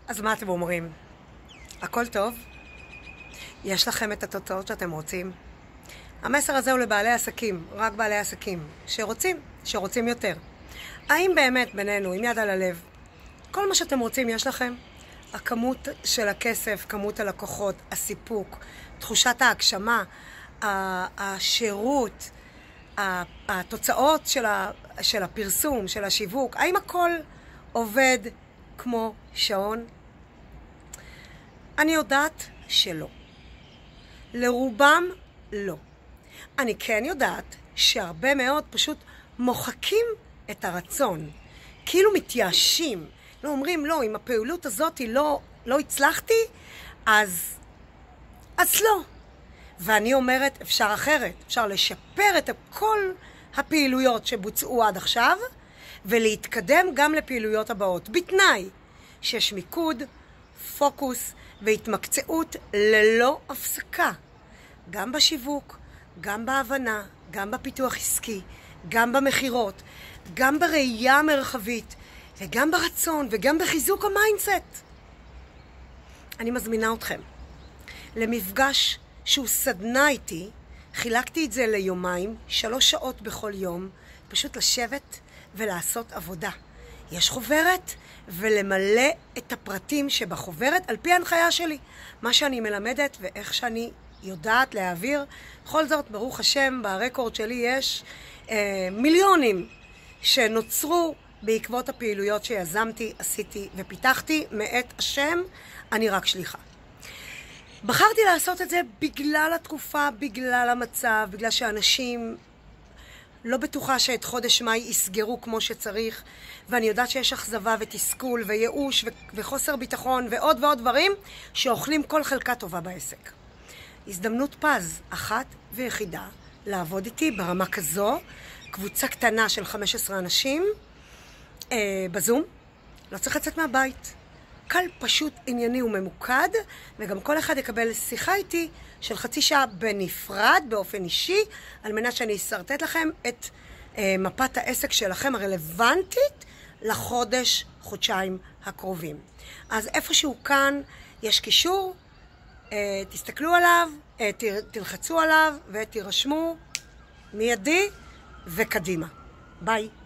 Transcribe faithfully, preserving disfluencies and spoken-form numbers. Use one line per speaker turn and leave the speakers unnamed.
אז מה אתם אומרים? הכל טוב? יש לכם את התוצאות שאתם רוצים? המסר הזה הוא לבעלי עסקים, רק בעלי עסקים, שרוצים, שרוצים יותר. האם באמת בינינו, עם יד על הלב, כל מה שאתם רוצים יש לכם? הכמות של הכסף, כמות הלקוחות, הסיפוק, תחושת ההגשמה, השירות, התוצאות של, ה, של הפרסום, של השיווק, האם הכל עובד כמו שעון? אני יודעת שלא. לרובם לא. אני כן יודעת שהרבה מאוד פשוט מוחקים את הרצון. כאילו מתייאשים. לא אומרים, לא, אם הפעילות הזאת לא, לא הצלחתי, אז, אז לא. ואני אומרת, אפשר אחרת. אפשר לשפר את כל הפעילויות שבוצעו עד עכשיו, ולהתקדם גם לפעילויות הבאות. בתנאי שיש מיקוד, פוקוס והתמקצעות ללא הפסקה. גם בשיווק, גם בהבנה, גם בפיתוח עסקי, גם במחירות, גם בראייה המרחבית, וגם ברצון, וגם בחיזוק המיינדסט. אני מזמינה אתכם למפגש שהוא סדנה איתי. חילקתי את זה ליומיים, שלוש שעות בכל יום, פשוט לשבת ולעשות עבודה. יש חוברת, ולמלא את הפרטים שבחוברת על פי ההנחיה שלי. מה שאני מלמדת ואיך שאני יודעת להעביר. בכל זאת, ברוך השם, ברקורד שלי יש אה, מיליונים שנוצרו בעקבות הפעילויות שיזמתי, עשיתי ופיתחתי. מאת השם, אני רק שליחה. בחרתי לעשות את זה בגלל התקופה, בגלל המצב, בגלל שאנשים לא בטוחה שאת חודש מאי יסגרו כמו שצריך, ואני יודעת שיש אכזבה ותסכול וייאוש וחוסר ביטחון ועוד ועוד דברים שאוכלים כל חלקה טובה בעסק. הזדמנות פז, אחת ויחידה, לעבוד איתי ברמה כזו, קבוצה קטנה של חמישה עשר אנשים, אה, בזום, לא צריך לצאת מהבית. קל, פשוט, ענייני וממוקד, וגם כל אחד יקבל שיחה איתי של חצי שעה בנפרד, באופן אישי, על מנת שאני אסרטט לכם את אה, מפת העסק שלכם הרלוונטית לחודש, חודשיים הקרובים. אז איפשהו כאן יש קישור, אה, תסתכלו עליו, אה, ת, תלחצו עליו ותירשמו מיידי וקדימה. ביי.